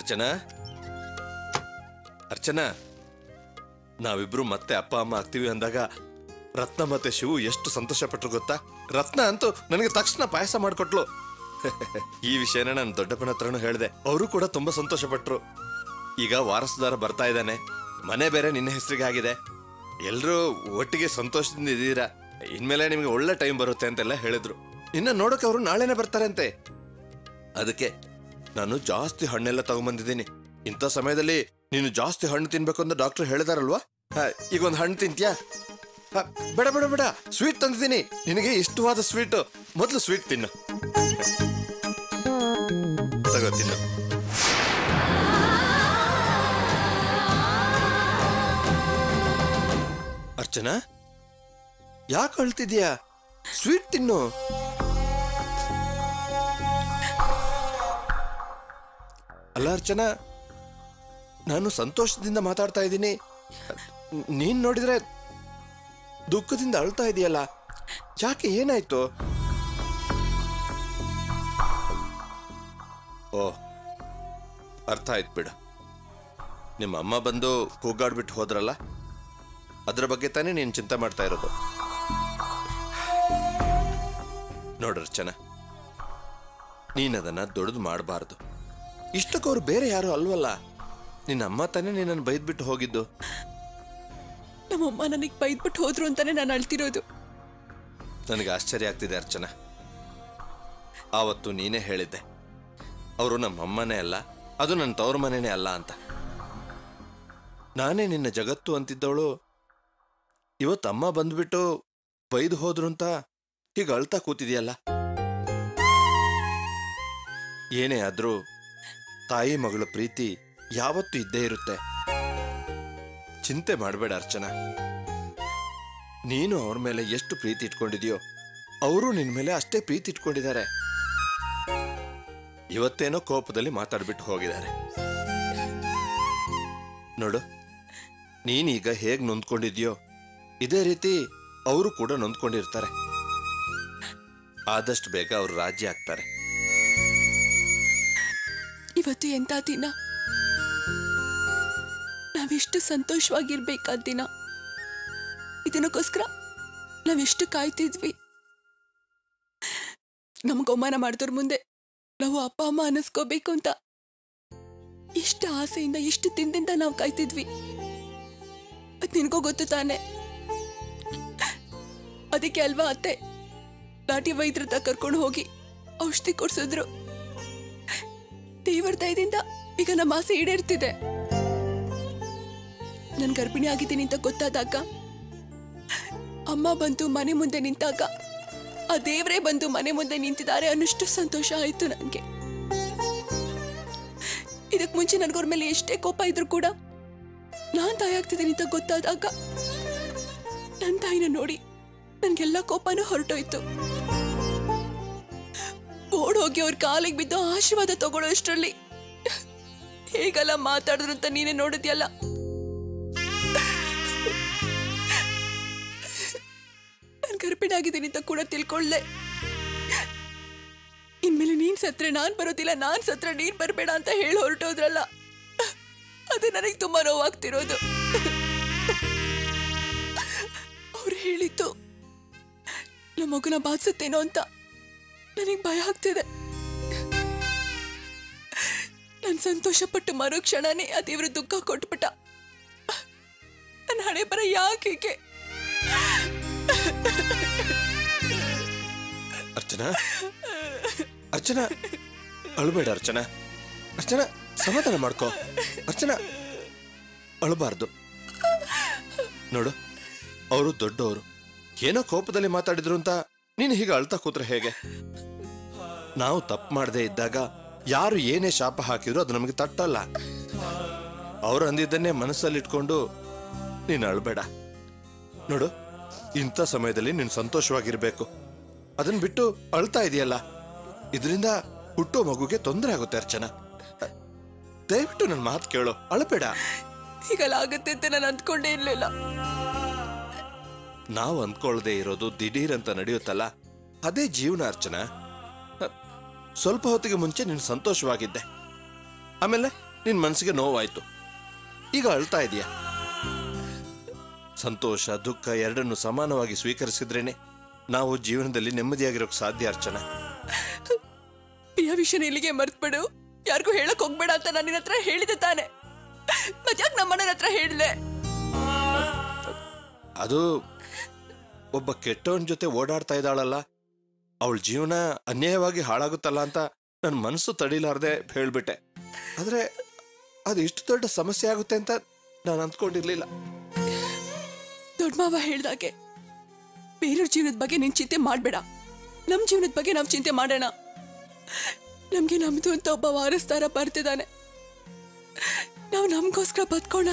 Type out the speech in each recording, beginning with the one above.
ಅರ್ಚನಾ ಅರ್ಚನಾ, ನಾವಿಬ್ರು ಮತ್ತೆ ಅಪ್ಪ ಅಮ್ಮ ಆಗ್ತೀವಿ ಅಂದಾಗ ರತ್ನ ಮತ್ತೆ ಶಿವು ಎಷ್ಟು ಸಂತೋಷ ಪಟ್ರು ಗೊತ್ತಾ? ರತ್ನ ಅಂತೂ ನನಗೆ ತಕ್ಷಣ ಪಾಯಸ ಮಾಡಿಕೊಟ್ಲು. ಈ ವಿಷಯನ ನಾನು ದೊಡ್ಡಪ್ಪನ ಹತ್ರನೂ ಹೇಳಿದೆ, ಅವರು ಕೂಡ ತುಂಬಾ ಸಂತೋಷ ಪಟ್ರು. ಈಗ ವಾರಸುದಾರ ಬರ್ತಾ ಇದ್ದಾನೆ, ಮನೆ ಬೇರೆ ನಿನ್ನ ಹೆಸರಿಗೆ ಆಗಿದೆ, ಎಲ್ರೂ ಒಟ್ಟಿಗೆ ಸಂತೋಷದಿಂದ ಇದ್ದೀರಾ, ಇನ್ಮೇಲೆ ನಿಮ್ಗೆ ಒಳ್ಳೆ ಟೈಮ್ ಬರುತ್ತೆ ಅಂತೆಲ್ಲ ಹೇಳಿದ್ರು. ಇನ್ನ ನೋಡಕ್ ಅವರು ನಾಳೆನೆ ಬರ್ತಾರೆ ಅಂತೆ. ಅದಕ್ಕೆ ನಾನು ಜಾಸ್ತಿ ಹಣ್ಣೆಲ್ಲ ತಗೊಂಡ್ಬಂದಿದ್ದೀನಿ. ಇಂಥ ಸಮಯದಲ್ಲಿ ನೀನು ಜಾಸ್ತಿ ಹಣ್ಣು ತಿನ್ಬೇಕು ಅಂತ ಡಾಕ್ಟರ್ ಹೇಳಿದಾರಲ್ವಾ? ಈಗ ಒಂದು ಹಣ್ಣು ತಿಂತ್ಯಾ? ಬೇಡ ಬೇಡ ಬೇಡ, ಸ್ವೀಟ್ ತಂದಿದ್ದೀನಿ, ನಿನಗೆ ಇಷ್ಟವಾದ ಸ್ವೀಟ್. ಮೊದಲು ಸ್ವೀಟ್ ತಿನ್ನು, ತಗೋ ತಿನ್ನು. ಅರ್ಚನಾ, ಯಾಕೆ ಅಳ್ತಿದ್ಯಾ? ಸ್ವೀಟ್ ತಿನ್ನು. ಅಲ್ಲ ಅರ್ಚನಾ, ನಾನು ಸಂತೋಷದಿಂದ ಮಾತಾಡ್ತಾ ಇದ್ದೀನಿ, ನೀನ್ ನೋಡಿದ್ರೆ ದುಃಖದಿಂದ ಅಳ್ತಾ ಇದೆಯಲ್ಲ, ಯಾಕೆ? ಏನಾಯ್ತು? ಓ, ಅರ್ಥ ಆಯ್ತು ಬಿಡು. ನಿಮ್ಮ ಅಮ್ಮ ಬಂದು ಕೂಗಾಡ್ಬಿಟ್ಟು ಹೋದ್ರಲ್ಲ, ಅದ್ರ ಬಗ್ಗೆ ತಾನೇ ನೀನು ಚಿಂತೆ ಮಾಡ್ತಾ ಇರೋದು. ನೋಡ್ರರ್ಚನಾ, ನೀನದನ್ನ ದೊಡ್ಡದು ಮಾಡಬಾರ್ದು. ಇಷ್ಟಕ್ಕವ್ರು ಬೇರೆ ಯಾರು ಅಲ್ವಲ್ಲ, ನಿನ್ನ ಅಮ್ಮ ತಾನೇ ನಿನ್ನನ್ನು ಬೈದ್ಬಿಟ್ಟು ಹೋಗಿದ್ದು. ನಮ್ಮಮ್ಮ ನನಗೆ ಬೈದ್ಬಿಟ್ಟು ಹೋದ್ರು ಅಂತಾನೆ ನಾನು ಅಳ್ತಿರೋದು. ನನಗೆ ಆಶ್ಚರ್ಯ ಆಗ್ತಿದೆ ಅರ್ಚನಾ. ಆವತ್ತು ನೀನೇ ಹೇಳಿದ್ದೆ, ಅವರು ನಮ್ಮಮ್ಮನೇ ಅಲ್ಲ, ಅದು ನನ್ನ ತವ್ರ ಮನೆನೇ ಅಲ್ಲ ಅಂತ. ನಾನೇ ನಿನ್ನ ಜಗತ್ತು ಅಂತಿದ್ದವಳು ಇವತ್ತು ಅಮ್ಮ ಬಂದ್ಬಿಟ್ಟು ಬೈದು ಹೋದ್ರು ಅಂತ ಹೀಗೆ ಅಳ್ತಾ ಕೂತಿದೆಯಲ್ಲ. ಏನೇ ಆದ್ರೂ ತಾಯಿ ಮಗಳ ಪ್ರೀತಿ ಯಾವತ್ತೂ ಇದ್ದೇ ಇರುತ್ತೆ. ಚಿಂತೆ ಮಾಡಬೇಡ ಅರ್ಚನಾ. ನೀನು ಅವ್ರ ಮೇಲೆ ಎಷ್ಟು ಪ್ರೀತಿ ಇಟ್ಕೊಂಡಿದ್ಯೋ, ಅವರು ನಿನ್ ಮೇಲೆ ಅಷ್ಟೇ ಪ್ರೀತಿ ಇಟ್ಕೊಂಡಿದ್ದಾರೆ. ಇವತ್ತೇನೋ ಕೋಪದಲ್ಲಿ ಮಾತಾಡ್ಬಿಟ್ಟು ಹೋಗಿದ್ದಾರೆ. ನೋಡು, ನೀನೀಗ ಹೇಗ್ ನೊಂದ್ಕೊಂಡಿದ್ಯೋ ಇದೇ ರೀತಿ ಅವರು ಕೂಡ ನೊಂದ್ಕೊಂಡಿರ್ತಾರೆ. ಆದಷ್ಟು ಬೇಗ ಅವರು ರಾಜಿ ಆಗ್ತಾರೆ. ಇವತ್ತು ಎಂತ ದಿನ, ನಾವೆಷ್ಟು ಸಂತೋಷವಾಗಿರ್ಬೇಕಾದ ದಿನ. ಇದನ್ನಕ್ಕೋಸ್ಕರ ನಾವೆಷ್ಟು ಕಾಯ್ತಿದ್ವಿ. ನಮ್ಗೆ ಅವಮಾನ ಮಾಡಿದವ್ರ ಮುಂದೆ ನಾವು ಅಪ್ಪ ಅಮ್ಮ ಅನ್ನಿಸ್ಕೋಬೇಕು ಅಂತ ಎಷ್ಟು ಆಸೆಯಿಂದ, ಎಷ್ಟು ದಿನದಿಂದ ನಾವು ಕಾಯ್ತಿದ್ವಿ. ಅದ್ ನಿನ್ಗೋ ಗೊತ್ತು ತಾನೆ. ಅದಕ್ಕೆ ಅಲ್ವಾ ಅತ್ತೆ ನಾಟಿ ವೈದ್ಯರ ಹತ್ರ ಕರ್ಕೊಂಡು ಹೋಗಿ ಔಷಧಿ ಕೊಡ್ಸಿದ್ರು. ದೇವರ ದಯದಿಂದ ಈಗ ನಮ್ಮ ಆಸೆ ಈಡೇರ್ತಿದೆ. ನನ್ ಗರ್ಭಿಣಿ ಆಗಿದ್ದೀನಿ ಅಂತ ಗೊತ್ತಾದಾಗ, ಅಮ್ಮ ಬಂದು ಮನೆ ಮುಂದೆ ನಿಂತಾಗ ಆ ದೇವರೇ ಬಂದು ಮನೆ ಮುಂದೆ ನಿಂತಿದ್ದಾರೆ ಅನ್ನಷ್ಟು ಸಂತೋಷ ಆಯ್ತು ನನ್ಗೆ. ಇದಕ್ ಮುಂಚೆ ನನ್ಗವ್ರ ಮೇಲೆ ಎಷ್ಟೇ ಕೋಪ ಇದ್ರು ಕೂಡ ನಾನ್ ತಾಯಿ ಆಗ್ತಿದ್ದೀನಿ ಅಂತ ಗೊತ್ತಾದಾಗ ನನ್ ತಾಯಿನ ನೋಡಿ ನನ್ಗೆಲ್ಲ ಕೋಪನೂ ಹೊರಟೋಯ್ತು. ಓಡೋಗಿ ಅವ್ರ ಕಾಲಿಗೆ ಬಿದ್ದು ಆಶೀರ್ವಾದ ತಗೊಳ್ಳೋ ಅಷ್ಟರಲ್ಲಿ ಹೇಗೆಲ್ಲ ಮಾತಾಡಿದ್ರು ಅಂತ ನೀನೇ ನೋಡಿದ್ಯಲ್ಲ. ನಾನು ಗರ್ಭಿಣಿ ಆಗಿದ್ದೀನಿ ಅಂತ ಕೂಡ ತಿಳ್ಕೊಳ್ಳೆ. ಇನ್ಮೇಲೆ ನೀನ್ ಸತ್ರೆ ನಾನ್ ಬರೋದಿಲ್ಲ, ನಾನ್ ಸತ್ರೆ ನೀನ್ ಬರ್ಬೇಡ ಅಂತ ಹೇಳಿ ಹೊರಟೋದ್ರಲ್ಲ, ಅದು ನನಗೆ ತುಂಬಾ ನೋವಾಗ್ತಿರೋದು. ಅವ್ರು ಹೇಳಿತ್ತು ನಮ್ಮ ಮಗುನ ಬಾಧಿಸುತ್ತೇನೋ ಅಂತ ನನಗೆ ಭಯ ಆಗ್ತಿದೆ. ನಾನು ಸಂತೋಷಪಟ್ಟು ಮರೋ ಕ್ಷಣನೇ ಆ ದೇವ್ರ ದುಃಖ ಕೊಟ್ಬಿಟ್ಟ. ನನ್ನ ಹಣೆ ಬರ ಯಾಕೆ? ಅರ್ಚನಾ, ಅರ್ಚನಾ, ಅಳಬೇಡ ಅರ್ಚನಾ. ಅರ್ಚನಾ, ಸಮಾಧಾನ ಮಾಡ್ಕೋ. ಅರ್ಚನಾ, ಅಳಬಾರ್ದು. ನೋಡು, ಅವರು ದೊಡ್ಡವರು, ಏನೋ ಕೋಪದಲ್ಲಿ ಮಾತಾಡಿದ್ರು ಅಂತ ನೀನು ಹೀಗೆ ಅಳ್ತಾ ಕೂತ್ರೆ ಹೇಗೆ? ನಾವು ತಪ್ಪು ಮಾಡದೇ ಇದ್ದಾಗ ಯಾರು ಏನೇ ಶಾಪ ಹಾಕಿದ್ರು ಅದು ನಮಗೆ ತಟ್ಟಲ್ಲ. ಅವ್ರು ಅಂದಿದ್ದನ್ನೇ ಮನಸ್ಸಲ್ಲಿ ಇಟ್ಕೊಂಡು ನೀನು ಅಳ್ಬೇಡ. ನೋಡು, ಇಂಥ ಸಮಯದಲ್ಲಿ ನೀನು ಸಂತೋಷವಾಗಿರ್ಬೇಕು. ಅದನ್ನ ಬಿಟ್ಟು ಅಳ್ತಾ ಇದೆಯಲ್ಲ, ಇದರಿಂದ ಹುಟ್ಟೋ ಮಗುಗೆ ತೊಂದರೆ ಆಗುತ್ತೆ. ಅರ್ಚನಾ, ದಯವಿಟ್ಟು ನನ್ನ ಮಾತು ಕೇಳೋ, ಅಳಬೇಡ. ಹೀಗೆಲ್ಲ ಆಗುತ್ತೆ ಅಂತ ನಾನು ಅಂದ್ಕೊಂಡೇ ಇರ್ಲಿಲ್ಲ. ನಾವು ಅಂದ್ಕೊಳ್ಳದೆ ಇರೋದು ದಿಢೀರ್ ಅಂತ ನಡೆಯುತ್ತಲ್ಲ, ಅದೇ ಜೀವನ. ಅರ್ಚನಾ, ಸ್ವಲ್ಪ ಹೊತ್ತಿಗೆ ಮುಂಚೆ ನೀನು ಸಂತೋಷವಾಗಿದ್ದೆ, ಆಮೇಲೆ ನಿನ್ ಮನಸ್ಸಿಗೆ ನೋವಾಯ್ತು, ಈಗ ಅಳ್ತಾ ಇದೀಯ. ಸಂತೋಷ ದುಃಖ ಎರಡನ್ನು ಸಮಾನವಾಗಿ ಸ್ವೀಕರಿಸಿದ್ರೇನೆ ನಾವು ಜೀವನದಲ್ಲಿ ನೆಮ್ಮದಿಯಾಗಿರೋಕ್ ಸಾಧ್ಯ ಅರ್ಚನಾ. ಪ್ರಿಯ ವಿಷಯನ ಇಲ್ಲಿಗೆ ಮರ್ತ್ಬಿಡು, ಯಾರಿಗೂ ಹೇಳಕ್ ಹೋಗ್ಬೇಡ ಅಂತ ನಾನು ನಿನ್ನ ಹತ್ರ ಹೇಳಿದೆ ತಾನೆ, ಮತ್ಯಾಕ್ ನಮ್ಮಣ್ಣನ ಹತ್ರ ಹೇಳಿದೆ? ಅದು ಒಬ್ಬ ಕೆಟ್ಟವನ್ ಜೊತೆ ಓಡಾಡ್ತಾ ಇದ್ದಾಳಲ್ಲ, ಅವಳ ಜೀವನ ಅನ್ಯಾಯವಾಗಿ ಹಾಳಾಗುತ್ತಲ್ಲ ಅಂತ ನನ್ನ ಮನಸ್ಸು ತಡಿಲಾರ್ದೆ ಹೇಳ್ಬಿಟ್ಟೆ. ಆದ್ರೆ ಅದು ಇಷ್ಟು ದೊಡ್ಡ ಸಮಸ್ಯೆ ಆಗುತ್ತೆ ಅಂತ ನಾನು ಅಂದ್ಕೊಂಡಿರ್ಲಿಲ್ಲ. ದೊಡ್ಡ ಮಾವ ಹೇಳ್ದಾಗೆ ಬೇರೆಯವ್ರ ಜೀವನದ ಬಗ್ಗೆ ನೀನ್ ಚಿಂತೆ ಮಾಡ್ಬೇಡ, ನಮ್ ಜೀವನದ ಬಗ್ಗೆ ನಾವ್ ಚಿಂತೆ ಮಾಡೋಣ. ನಮ್ಗೆ ನಮ್ದು ಅಂತ ಒಬ್ಬ ವಾರಸ್ದಾರ ಬರ್ತಿದ್ದಾನೆ, ನಾವು ನಮ್ಗೋಸ್ಕರ ಬದುಕೋಣ.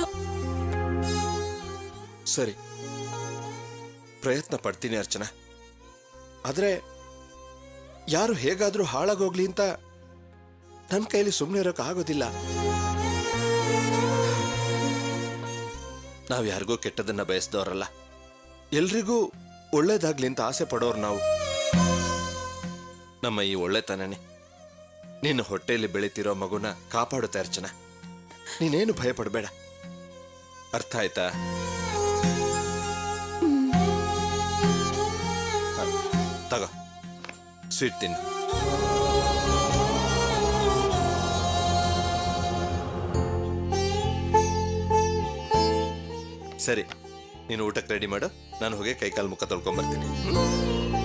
ಸರಿ, ಪ್ರಯತ್ನ ಪಡ್ತೀನಿ ಅರ್ಚನಾ. ಆದ್ರೆ ಯಾರು ಹೇಗಾದ್ರೂ ಹಾಳಾಗೋಗ್ಲಿ ಅಂತ ನನ್ನ ಕೈಲಿ ಸುಮ್ಮನೆ ಇರೋಕೆ ಆಗೋದಿಲ್ಲ. ನಾವು ಯಾರಿಗೂ ಕೆಟ್ಟದನ್ನ ಬಯಸಿದವರಲ್ಲ, ಎಲ್ರಿಗೂ ಒಳ್ಳೇದಾಗ್ಲಿ ಅಂತ ಆಸೆ ಪಡೋರು ನಾವು. ನಮ್ಮ ಈ ಒಳ್ಳೆತನನೇ ನಿನ್ನ ಹೊಟ್ಟೆಯಲ್ಲಿ ಬೆಳೀತಿರೋ ಮಗುನ ಕಾಪಾಡುತ್ತೆ ಅರ್ಚನಾ. ನೀನೇನು ಭಯ ಪಡಬೇಡ, ಅರ್ಥ ಆಯ್ತಾ? ತಗೋ ಸ್ವೀಟ್ ತಿನ್ನು. ಸರಿ, ನೀನು ಊಟಕ್ಕೆ ರೆಡಿ ಮಾಡು, ನಾನು ಹೋಗಿ ಕೈಕಾಲು ಮುಖ ತೊಳ್ಕೊಂಬರ್ತೀನಿ.